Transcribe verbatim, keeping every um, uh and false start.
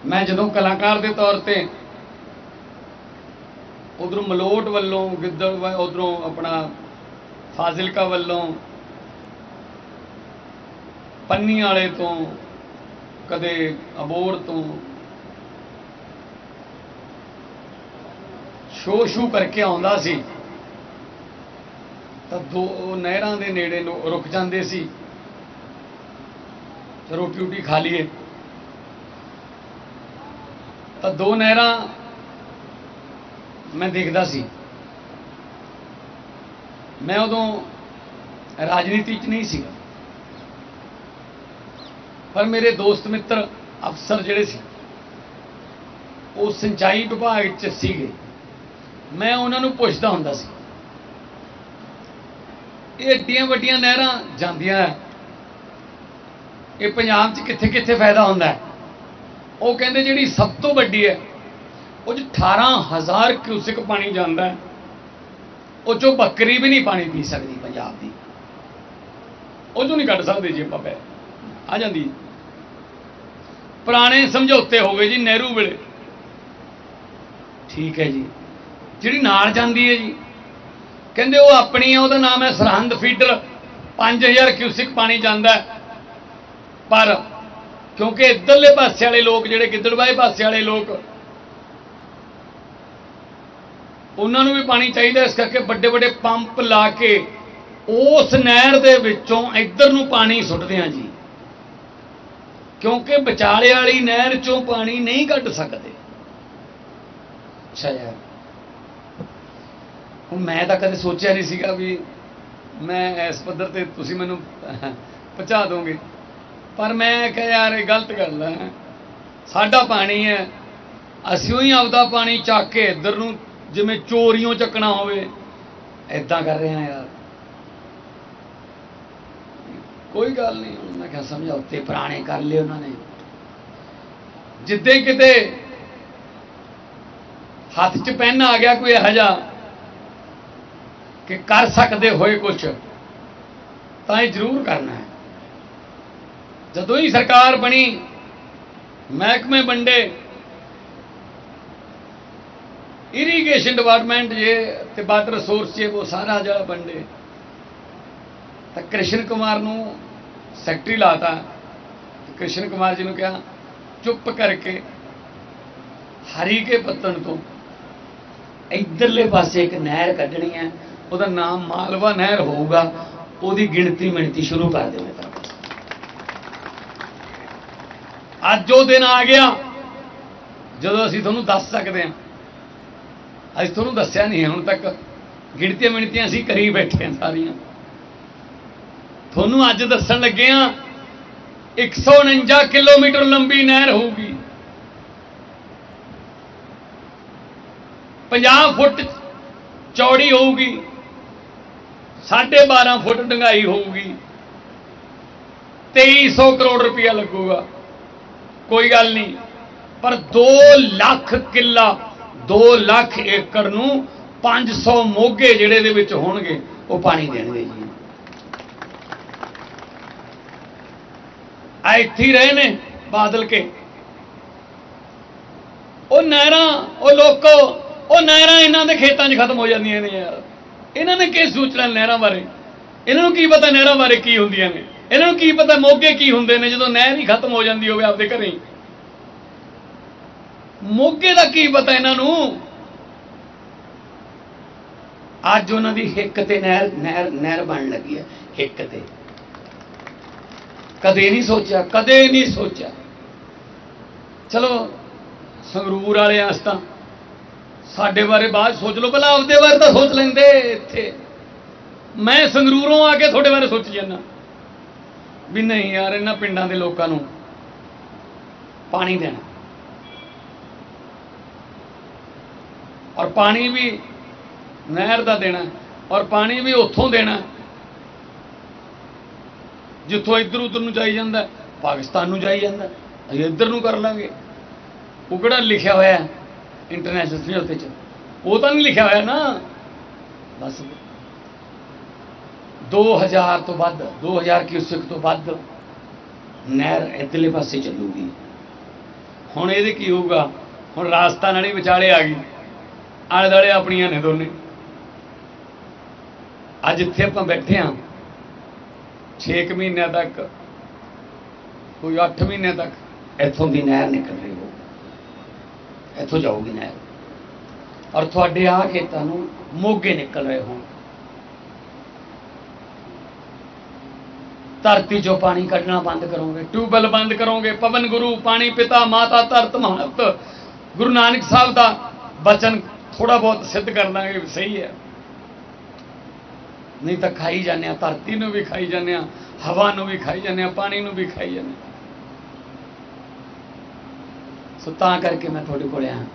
मैं जदों कलाकार के तौर पर उधरों मलोट वालों गिद्दड़ उधरों अपना फाजिलका वालों पन्नी वाले तो कदे अबोर तो शो शू करके आउंदा सी तो दो नहरां दे नेड़े रुक जांदे सी, रोटी रूटी खा लीए तो दो नहरां मैं देखदा सी। मैं उदों राजनीति च नहीं सीगा, पर मेरे दोस्त मित्र अफसर जिहड़े सी वो सिंचाई विभाग च सीगे। मैं उन्हां नूं पुछदा हुंदा सी ये एड्डियां वड्डियां नहरां जांदियां ये पंजाब च कित्थे कित्थे फायदा हुंदा है। वो कहंदे जिहड़ी सब तो वड्डी है वो अठारह हज़ार क्यूसिक पानी जाता है, वो चो बकरी भी नहीं पानी पी सकती पंजाब की, वो चो नहीं कट सकते जी आप पै आ जाती। पुराने समझौते हो गए जी नेहरू वेले, ठीक है जी। जिहड़ी नाल जाती है जी कहते वो अपनी है, उसका नाम है सरहंद फीडर, पाँच हज़ार क्यूसिक पानी जाता है। पर क्योंकि इधरले पासे वाले लोग जिहड़े गिद्दड़बाहे पासे वाले लोग उन्होंने भी पानी चाहिए, इस करके बड़े बड़े पंप ला के उस नहर दे विचों इधर नूं पानी सुटदे हैं जी, क्योंकि विचाले वाली नहर चों पानी नहीं कढ़ सकते। अच्छा यार हुण मैं तो कदे सोचिया नहीं सीगा भी मैं इस पद्धर ते तुसीं मैनूं पहुँचा दोगे, पर मैं कहा यार ये गलत गल है। साडा पानी है, असीं ही आपदा पानी चक के इधर नूं जिवें चोरियों चकना होवे इदां कर रहे हैं यार। कोई गल नहीं, मैं क्या समझौते पुराने कर लिए उन्होंने। जिद्दे किते हाथ च पेन आ गया कोई इहो जिहा कि कर सकते होए कुछ तां ये जरूर करना है। जदों ही सरकार बनी महकमे बंडे, इरीगेशन डिपार्टमेंट जे ते वाटर रिसोर्स जे वो सारा जड़ा बंडे, तो कृष्ण कुमार नूं सैकटरी लाता। कृष्ण कुमार जी ने कहा चुप करके हरी के पत्तन तो इधरले पासे एक नहर कढ़नी है, उसका नाम मालवा नहर होगा, उसकी गिणती मिणती शुरू कर दे। अज जो दिन आ गया जो असीं तुहानूं दस सकते हैं, अज तुहानूं दस्सिया नहीं हुण तक, गिणतियां मिणतियां असीं करी बैठे हैं सारियां। तुहानूं अज दस्सण लगे हां एक सौ उनंजा किलोमीटर लंबी नहर होगी, पचास फुट चौड़ी होगी, साढ़े बारह फुट डंगाई होगी, तेईस सौ करोड़ रुपया लगूगा। कोई गल नहीं, पर दो लाख किला दो लाख एकड़ नूं पांच सौ मोगे जिहड़े दे विच होणगे वो पानी देणगे जी। आ इत्थे ही रहे ने बादल के वो नहरां, वो लोको वो नहरां इन्हां दे खेतां 'च खत्म हो जांदियां ने यार। इन्हां ने की सोचना नहरां बारे? इन्हां नूं की पता नहरां बारे की हुंदियां ने? इन्हां नूं की पता मोगे की हुंदे ने जदों नहर ही खत्म हो जाती होवे आपदे घरें? मोगे दा की पता इन्हां नूं? अज उन्हां दी हिक ते नहर नहर नहर बन लगी है, हिक ते। कदे नहीं सोचा, कदे नहीं सोचा। चलो संगरूर वाले अस तां साडे बारे बाद सोच लो, भला आपदे बारे तो सोच लेंदे। इत्थे मैं संगरूरों आके थोड़े बारे सोची जाना भी नहीं यार इन्हां पिंडां दे लोकां नूं पानी देना, और पानी भी नहर दा देना, और पानी भी उत्थों देना जिथों इधर उधर नूं जाई जांदा, पाकिस्तान नूं जाई जांदा, असीं इधर नूं कर लांगे। वो किहड़ा लिखिया होया इंटरनेशनल समझौते च? वो तो नहीं लिखा होया ना। बस दो हज़ार तो वध दो हज़ार क्यूसेक तो वध नहर इधरले पासे चलूगी। ਹੁਣ ਇਹਦੇ ਕੀ ਹੋਊਗਾ? ਹੁਣ ਰਾਜਸਥਾਨ ਵਾਲੀ ਵਿਚਾਲੇ ਆ ਗਈ, ਆਲੇ ਦੁਆਲੇ ਆਪਣੀਆਂ ਨੇ ਦੋਨੇ। ਅੱਜ ਇੱਥੇ ਆਪਾਂ ਬੈਠੇ ਹਾਂ, ਛੇ ਕੁ ਮਹੀਨਿਆਂ ਤੱਕ, ਕੋਈ ਅੱਠ ਮਹੀਨਿਆਂ ਤੱਕ ਇੱਥੋਂ ਦੀ ਨਹਿਰ ਨਿਕਲ ਰਹੀ ਹੋ, ਇੱਥੋਂ ਜਾਊਗੀ ਨਹਿਰ, ਔਰ ਤੁਹਾਡੇ ਆਹ ਖੇਤਾਂ ਨੂੰ ਮੋਗੇ ਨਿਕਲ ਰਹੇ ਹੋਣ। ਧਰਤੀ ਚੋਂ ਪਾਣੀ ਕੱਢਣਾ ਬੰਦ ਕਰੋਗੇ, ਟਿਊਬਵੈੱਲ ਬੰਦ ਕਰੋਗੇ, ਪਵਨ ਗੁਰੂ, ਪਾਣੀ ਪਿਤਾ, ਮਾਤਾ, ਧਰਤ ਮਹਤ, ਗੁਰੂ ਨਾਨਕ ਸਾਹਿਬ ਦਾ ਬਚਨ ਥੋੜਾ ਬਹੁਤ ਸਿੱਧ ਕਰ ਲਾਂਗੇ ਵੀ ਸਹੀ ਹੈ। ਨਹੀਂ ਤਾਂ ਖਾਈ ਜਾਂਦੇ ਹਾਂ, ਧਰਤੀ ਨੂੰ ਵੀ ਖਾਈ ਜਾਂਦੇ ਹਾਂ, ਹਵਾ ਨੂੰ ਵੀ ਖਾਈ ਜਾਂਦੇ ਹਾਂ, ਪਾਣੀ ਨੂੰ ਵੀ ਖਾਈ ਜਾਂਦੇ ਹਾਂ। ਸੋ ਤਾਂ ਕਰਕੇ ਮੈਂ ਤੁਹਾਡੇ ਕੋਲ ਆਇਆ।